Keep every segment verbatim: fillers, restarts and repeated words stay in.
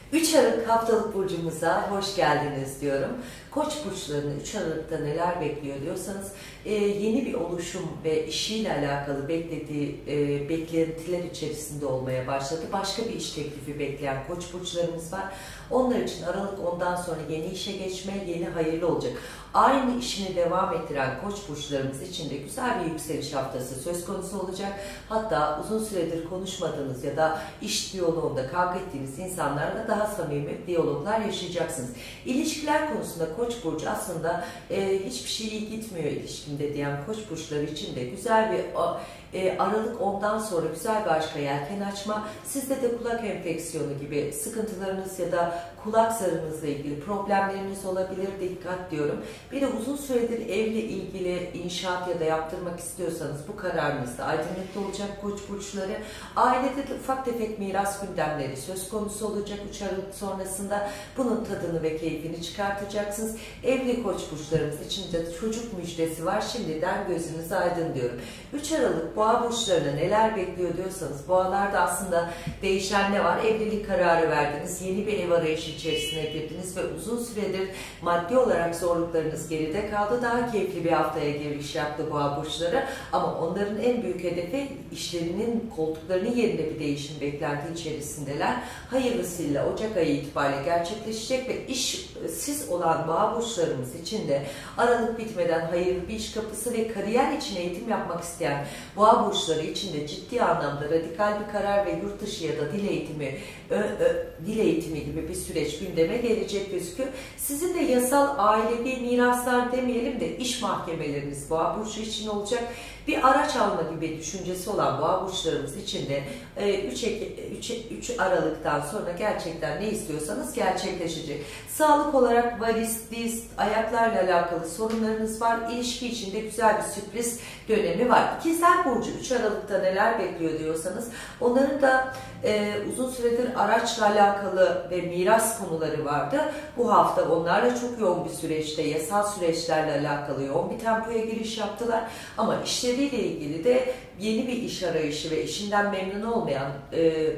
üç Aralık haftalık burcumuza hoş geldiniz diyorum. Koç burçlarını üç Aralık'ta neler bekliyor diyorsanız e, yeni bir oluşum ve işiyle alakalı beklediği e, beklentiler içerisinde olmaya başladı. Başka bir iş teklifi bekleyen koç burçlarımız var. Onlar için Aralık ondan sonra yeni işe geçme, yeni hayırlı olacak. Aynı işini devam ettiren koç burçlarımız için de güzel bir yükseliş haftası söz konusu olacak. Hatta uzun süredir konuşmadığınız ya da iş diyaloğunda kavga ettiğiniz insanlarla daha samimi diyaloglar yaşayacaksınız. İlişkiler konusunda koç burcu aslında e, hiçbir şey iyi gitmiyor ilişkimde diyen koç burçları için de güzel bir e, Aralık ondan sonra güzel bir aşka yelken açma, sizde de kulak enfeksiyonu gibi sıkıntılarınız ya da kulak zarınızla ilgili problemleriniz olabilir, dikkat diyorum. Bir de uzun süredir evle ilgili inşaat ya da yaptırmak istiyorsanız bu kararınızda aydınlıkta olacak koç burçları. Ailede de ufak tefek miras gündemleri söz konusu olacak üç Aralık sonrasında. Bunun tadını ve keyfini çıkartacaksınız. Evli koç burçlarımız için de çocuk müjdesi var. Şimdiden gözünüz aydın diyorum. üç Aralık boğa burçlarına neler bekliyor diyorsanız, boğalarda aslında değişen ne var? Evlilik kararı verdiniz, yeni bir ev arayışı içerisine girdiniz ve uzun süredir maddi olarak zorluklarınız geride kaldı. Daha keyifli bir haftaya giriş yaptı boğa burçları ama onların en büyük hedefi işlerinin, koltuklarının yerine bir değişim beklenti içerisindeler. Hayırlısıyla Ocak ayı itibariyle gerçekleşecek ve işsiz olan boğa burçlarımız için de Aralık bitmeden hayırlı bir iş kapısı ve kariyer için eğitim yapmak isteyen boğa burçları için de ciddi anlamda radikal bir karar ve yurt dışı ya da dil eğitimi, ö, ö, dil eğitimi gibi bir süreç gündeme gelecek gözüküyor. Sizin de yasal ailevi miraslar demeyelim de iş mahkemeleriniz boğa burcu için olacak. Bir araç alma gibi düşüncesi olan boğa burçlarımız için de üç Aralık'tan sonra gerçekten ne istiyorsanız gerçekleşecek. Sağlık olarak varis, diz, ayaklarla alakalı sorunlarınız var. İlişki içinde güzel bir sürpriz dönemi var. İkizler Burcu üç Aralık'ta neler bekliyor diyorsanız onların da e, uzun süredir araçla alakalı ve miras konuları vardı. Bu hafta onlarla çok yoğun bir süreçte, yasal süreçlerle alakalı yoğun bir tempoya giriş yaptılar. Ama işleriyle ilgili de yeni bir iş arayışı ve işinden memnun olmayan e,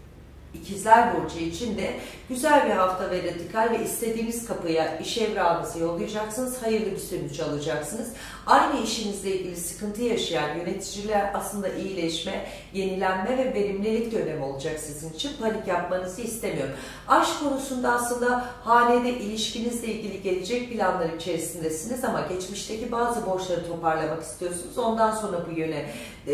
İkizler Burcu için de güzel bir hafta ve radikal ve istediğiniz kapıya iş evrağınızı yollayacaksınız. Hayırlı bir sonuç alacaksınız. Aynı işinizle ilgili sıkıntı yaşayan yöneticiler aslında iyileşme, yenilenme ve verimlilik dönemi olacak sizin için. Panik yapmanızı istemiyorum. Aşk konusunda aslında hanede ilişkinizle ilgili gelecek planlar içerisindesiniz ama geçmişteki bazı borçları toparlamak istiyorsunuz. Ondan sonra bu yöne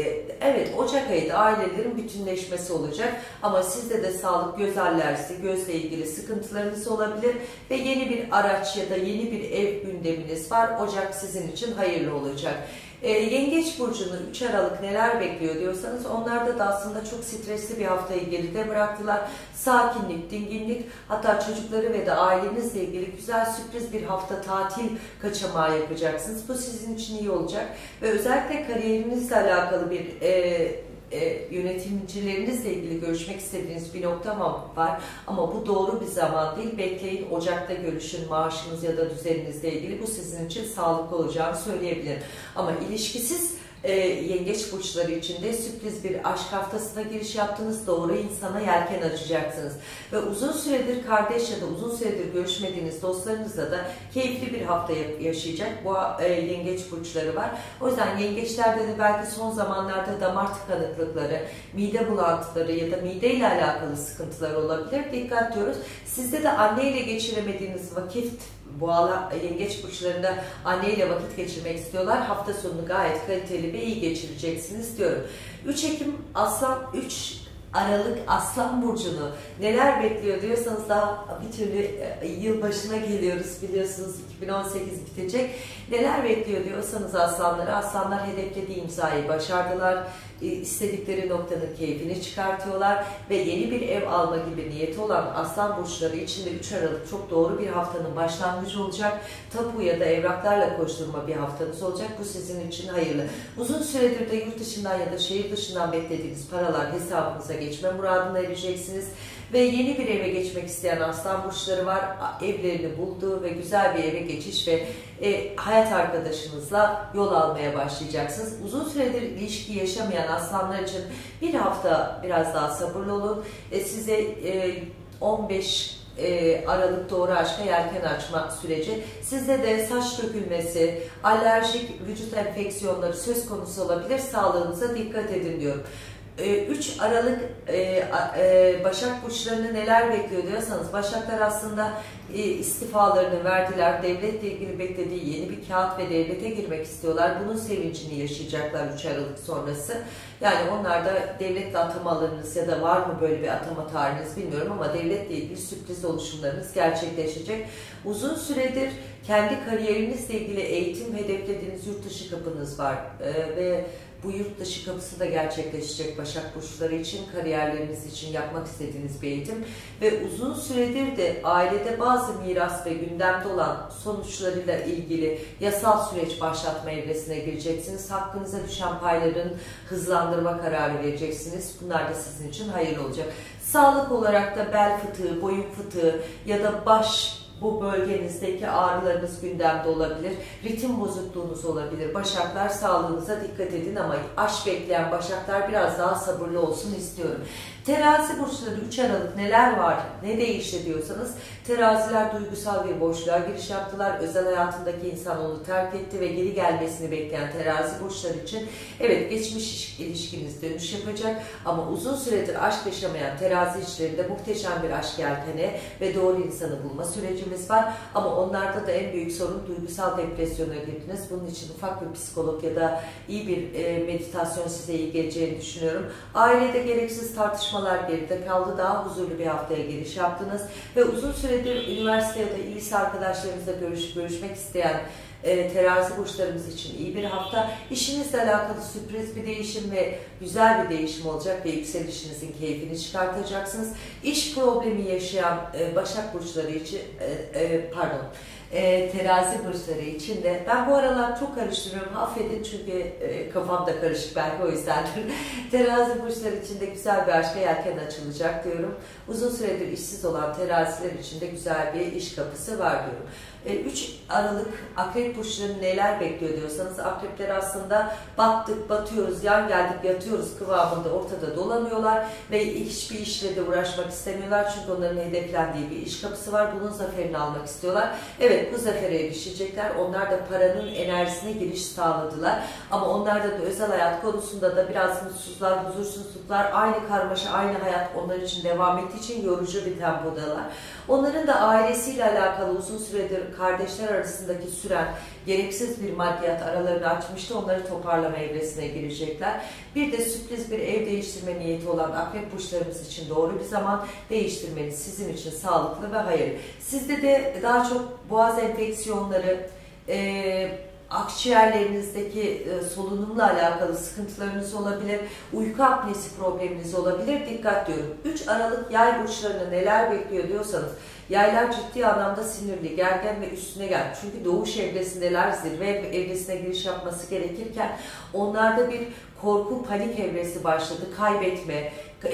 evet Ocak ayında ailelerin bütünleşmesi olacak ama sizde de sağlık, göz alerjisi, gözle ilgili sıkıntılarınız olabilir ve yeni bir araç ya da yeni bir ev gündeminiz var. Ocak sizin için hayırlı olacak. E, Yengeç Burcu'nu üç Aralık neler bekliyor diyorsanız onlarda da aslında çok stresli bir haftayı geride bıraktılar. Sakinlik, dinginlik, hatta çocukları ve de ailenizle ilgili güzel sürpriz bir hafta tatil kaçamağı yapacaksınız. Bu sizin için iyi olacak ve özellikle kariyerinizle alakalı bir e, E, yönetimcilerinizle ilgili görüşmek istediğiniz bir nokta var ama bu doğru bir zaman değil. Bekleyin, Ocak'ta görüşün, maaşınız ya da düzeninizle ilgili bu sizin için sağlıklı olacağını söyleyebilirim. Ama ilişkisiz e, yengeç burçları için de sürpriz bir aşk haftasına giriş yaptınız. Doğru insana yelken açacaksınız. Ve uzun süredir kardeş ya da uzun süredir görüşmediğiniz dostlarınızla da keyifli bir hafta yaşayacak bu e, yengeç burçları var. O yüzden yengeçlerde de belki son zamanlarda damar tıkanıklıkları, mide bulantıları ya da mide ile alakalı sıkıntılar olabilir. Dikkat diyoruz. Sizde de anneyle geçiremediğiniz vakit, boğalar, yengeç burçlarında anneyle vakit geçirmek istiyorlar. Hafta sonunu gayet kaliteli ve iyi geçireceksiniz diyorum. üç Ekim Aslan, üç Aralık Aslan Burcu'nu neler bekliyor diyorsanız daha bir türlü yıl başına geliyoruz biliyorsunuz, iki bin on sekiz bitecek. Neler bekliyor diyorsanız aslanları, aslanlar hedeflediği imzayı başardılar. İstedikleri noktanın keyfini çıkartıyorlar ve yeni bir ev alma gibi niyeti olan aslan burçları için de üç Aralık çok doğru bir haftanın başlangıcı olacak. Tapu ya da evraklarla koşturma bir haftanız olacak. Bu sizin için hayırlı. Uzun süredir de yurt dışından ya da şehir dışından beklediğiniz paralar hesabınıza geçme muradına ereceksiniz. Ve yeni bir eve geçmek isteyen aslan burçları var. Evlerini bulduğu ve güzel bir eve geçiş ve e, hayat arkadaşınızla yol almaya başlayacaksınız. Uzun süredir ilişki yaşamayan aslanlar için bir hafta biraz daha sabırlı olun. E, size e, on beş Aralık doğru aşka yelken açma süreci. Sizde de saç dökülmesi, alerjik vücut enfeksiyonları söz konusu olabilir. Sağlığınıza dikkat edin diyorum. üç Aralık Başak burçlarını neler bekliyor diyorsanız, Başaklar aslında istifalarını verdiler. Devletle ilgili beklediği yeni bir kağıt ve devlete girmek istiyorlar. Bunun sevincini yaşayacaklar üç Aralık sonrası. Yani onlar da devletle atamalarınız ya da var mı böyle bir atama tarihiniz bilmiyorum ama devletle ilgili sürpriz oluşumlarınız gerçekleşecek. Uzun süredir kendi kariyerinizle ilgili eğitim hedeflediğiniz yurt dışı kapınız var ee, ve bu yurt dışı kapısı da gerçekleşecek Başak burçları için, kariyerleriniz için yapmak istediğiniz bir eğitim ve uzun süredir de ailede bazı miras ve gündemde olan sonuçlarıyla ilgili yasal süreç başlatma evresine gireceksiniz. Hakkınıza düşen payların hızlandırma kararı vereceksiniz. Bunlar da sizin için hayırlı olacak. Sağlık olarak da bel fıtığı, boyun fıtığı ya da baş, bu bölgenizdeki ağrılarınız gündemde olabilir. Ritim bozukluğunuz olabilir. Başaklar, sağlığınıza dikkat edin ama aşk bekleyen başaklar biraz daha sabırlı olsun istiyorum. Terazi burçları üç Aralık neler var, ne değişti diyorsanız, teraziler duygusal bir boşluğa giriş yaptılar. Özel hayatındaki insan onu terk etti ve geri gelmesini bekleyen terazi burçları için evet geçmiş ilişkiniz dönüş yapacak ama uzun süredir aşk yaşamayan terazi içlerinde muhteşem bir aşk yelkeni ve doğru insanı bulma sürecimiz var ama onlarda da en büyük sorun duygusal depresyona girdiniz. Bunun için ufak bir psikolog ya da iyi bir e, meditasyon size iyi geleceğini düşünüyorum. Ailede gereksiz tartışmalar geride kaldı. Daha huzurlu bir haftaya giriş yaptınız ve uzun süredir üniversite ya da lise arkadaşlarınızla görüş, görüşmek isteyen e, terazi burçlarımız için iyi bir hafta. İşinizle alakalı sürpriz bir değişim ve güzel bir değişim olacak ve yükselişinizin keyfini çıkartacaksınız. İş problemi yaşayan e, Başak burçları için e, e, pardon E, terazi burçları için de ben bu aralar çok karıştırıyorum, affedin çünkü e, kafam da karışık belki o yüzdendir. Terazi burçları için de güzel bir aşka yelken açılacak diyorum. Uzun süredir işsiz olan teraziler için de güzel bir iş kapısı var diyorum. üç Aralık akrep burçlarını neler bekliyor diyorsanız, akrepler aslında battık, batıyoruz, yan geldik, yatıyoruz kıvamında ortada dolanıyorlar ve hiçbir işle de uğraşmak istemiyorlar çünkü onların hedeflendiği bir iş kapısı var. Bunun zaferini almak istiyorlar. Evet, bu zafere erişecekler. Onlar da paranın enerjisine giriş sağladılar ama onlarda da özel hayat konusunda da biraz mutsuzlar, huzursuzluklar, aynı karmaşa, aynı hayat onlar için devam ettiği için yorucu bir tempodalar. Onların da ailesiyle alakalı uzun süredir kardeşler arasındaki süren gereksiz bir maddiyat aralarını açmıştı. Onları toparlama evresine girecekler. Bir de sürpriz bir ev değiştirme niyeti olan akrep burçlarımız için doğru bir zaman, değiştirmeniz sizin için sağlıklı ve hayırlı. Sizde de daha çok boğaz enfeksiyonları, e, akciğerlerinizdeki e, solunumla alakalı sıkıntılarınız olabilir, uyku apnesi probleminiz olabilir. Dikkat diyorum. üç Aralık yay burçlarını neler bekliyor diyorsanız, yaylar ciddi anlamda sinirli, gergin ve üstüne gel. Çünkü doğuş evresindeler, zirve evresine giriş yapması gerekirken onlarda bir korku, panik evresi başladı. Kaybetme,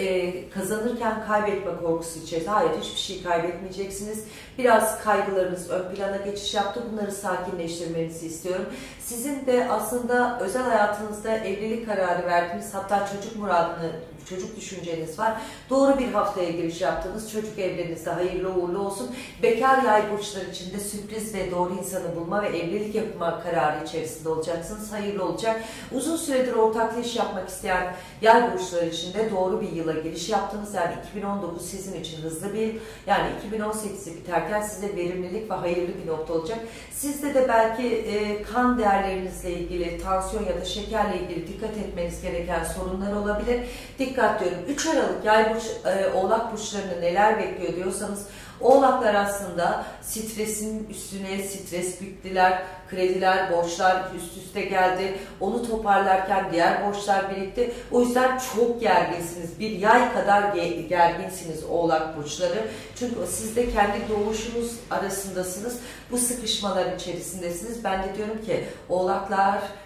kazanırken kaybetme korkusu içerisinde. Hayır, hiçbir şey kaybetmeyeceksiniz. Biraz kaygılarınız ön plana geçiş yaptı. Bunları sakinleştirmenizi istiyorum. Sizin de aslında özel hayatınızda evlilik kararı verdiğiniz, hatta çocuk muradını, çocuk düşünceniz var. Doğru bir haftaya giriş yaptınız. Çocuk evlerinizde hayırlı uğurlu olsun. Bekar yay burçları için de sürpriz ve doğru insanı bulma ve evlilik yapma kararı içerisinde olacaksınız. Hayırlı olacak. Uzun süredir ortaklı iş yapmak isteyen yay burçları için de doğru bir yıla giriş yaptınız. Yani iki bin on dokuz sizin için hızlı bir yıl. Yani iki bin on sekizi biterken size verimlilik ve hayırlı bir nokta olacak. Sizde de belki e, kan değerlerinizle ilgili, tansiyon ya da şekerle ilgili dikkat etmeniz gereken sorunlar olabilir. Dikkat diyorum. üç Aralık yay burç, e, oğlak burçlarını neler bekliyor diyorsanız, oğlaklar aslında stresin üstüne stres büktüler, krediler, borçlar üst üste geldi. Onu toparlarken diğer borçlar birikti. O yüzden çok gerginsiniz. Bir yay kadar gerginsiniz oğlak burçları. Çünkü siz de kendi doğuşunuz arasındasınız. Bu sıkışmalar içerisindesiniz. Ben de diyorum ki oğlaklar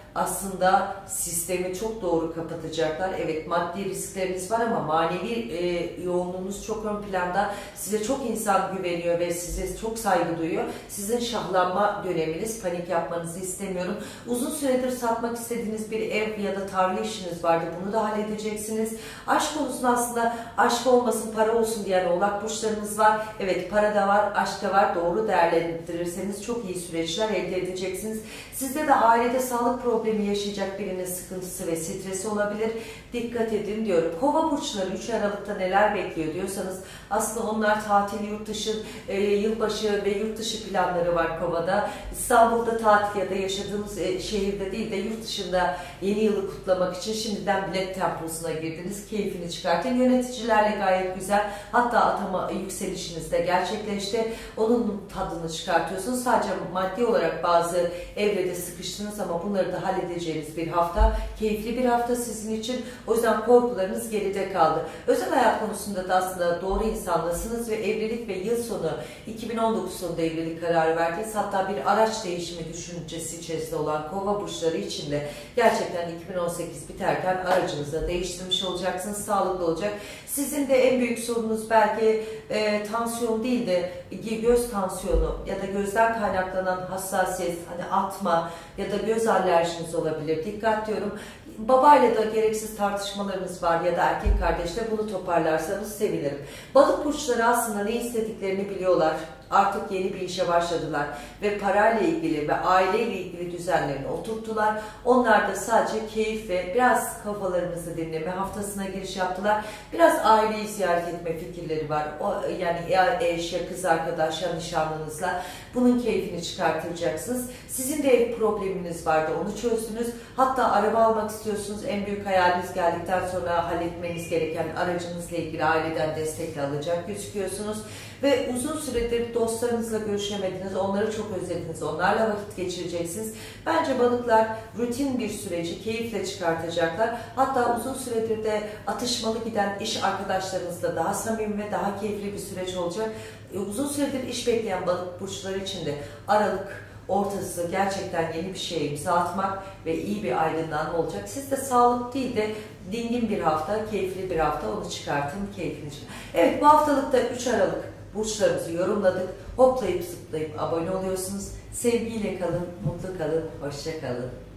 aslında sistemi çok doğru kapatacaklar. Evet, maddi riskleriniz var ama manevi e, yoğunluğunuz çok ön planda. Size çok insan güveniyor ve size çok saygı duyuyor. Sizin şahlanma döneminiz, panik yapmanızı istemiyorum. Uzun süredir satmak istediğiniz bir ev ya da tarla işiniz vardı. Bunu da halledeceksiniz. Aşk konusunda aslında aşk olmasın, para olsun diyen oğlak burçlarımız var. Evet, para da var, aşk da var. Doğru değerlendirirseniz çok iyi süreçler elde edeceksiniz. Sizde de ailede sağlık problemi yaşayacak birinin sıkıntısı ve stresi olabilir. Dikkat edin diyorum. Kova burçları üç Aralık'ta neler bekliyor diyorsanız aslında onlar tatil, yurt dışı, e, yılbaşı ve yurt dışı planları var Kova'da. İstanbul'da tatil ya da yaşadığımız e, şehirde değil de yurt dışında yeni yılı kutlamak için şimdiden bilet temposuna girdiniz. Keyfini çıkartın. Yöneticilerle gayet güzel. Hatta atama yükselişiniz de gerçekleşti. Onun tadını çıkartıyorsunuz. Sadece maddi olarak bazı evrede sıkıştınız ama bunları da halledeceğiniz bir hafta. Keyifli bir hafta sizin için. O yüzden korkularınız geride kaldı. Özel hayat konusunda da aslında doğru insanlasınız ve evlilik ve yıl sonu iki bin on dokuz sonunda evlilik kararı verdiniz. Hatta bir araç değişimi düşüncesi içerisinde olan Kova burçları için de gerçekten iki bin on sekiz biterken aracınızı değiştirmiş olacaksınız. Sağlıklı olacak. Sizin de en büyük sorunuz belki e, tansiyon değil de göz tansiyonu ya da gözden kaynaklanan hassasiyet, hani atma ya da göz alerjiniz olabilir. Dikkat diyorum. Babayla da gereksiz tartışmalarınız var ya da erkek kardeşle, bunu toparlarsanız sevinirim. Balık burçları aslında ne istediklerini biliyorlar. Artık yeni bir işe başladılar ve parayla ilgili ve aileyle ilgili düzenlerini oturttular. Onlar da sadece keyif ve biraz kafalarınızı dinleme haftasına giriş yaptılar. Biraz aileyi ziyaret etme fikirleri var. O, yani eş ya kız arkadaş ya nişanlınızla bunun keyfini çıkartacaksınız. Sizin de ev probleminiz vardı, onu çözdünüz. Hatta araba almak istiyorsunuz. En büyük hayaliniz geldikten sonra halletmeniz gereken aracınızla ilgili aileden destekle alacak gözüküyorsunuz. Ve uzun süredir dostlarınızla görüşemediniz, onları çok özlediniz, onlarla vakit geçireceksiniz. Bence balıklar rutin bir süreci keyifle çıkartacaklar. Hatta uzun süredir de atışmalı giden iş arkadaşlarınızla daha samimi ve daha keyifli bir süreç olacak. Uzun süredir iş bekleyen balık burçları için de Aralık ortası gerçekten yeni bir şeye imza atmak ve iyi bir aydınlanma olacak. Siz de sağlık değil de dingin bir hafta, keyifli bir hafta, onu çıkartın, keyfini çıkartın. Evet, bu haftalıkta üç Aralık burçlarımızı yorumladık. Hoplayıp zıplayıp abone oluyorsunuz. Sevgiyle kalın, mutlu kalın, hoşça kalın.